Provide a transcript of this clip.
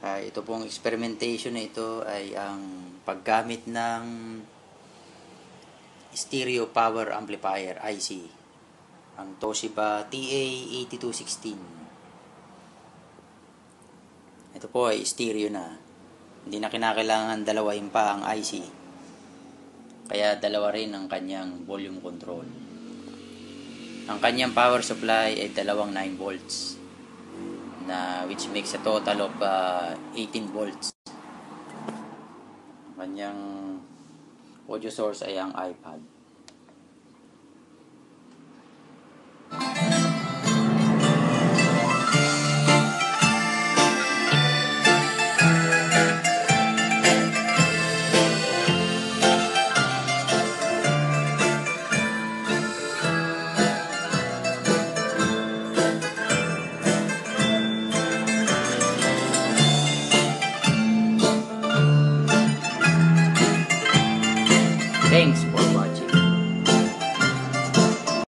Ito pong experimentation na ito ay ang paggamit ng stereo power amplifier IC, ang Toshiba TA8216. Ito po ay stereo na, hindi na kinakailangan dalawahin pa ang IC, kaya dalawa rin ang kanyang volume control. Ang kanyang power supply ay dalawang 9 volts na which makes a total of 18 volts. Ang kanyang audio source ay ang iPad. Thanks.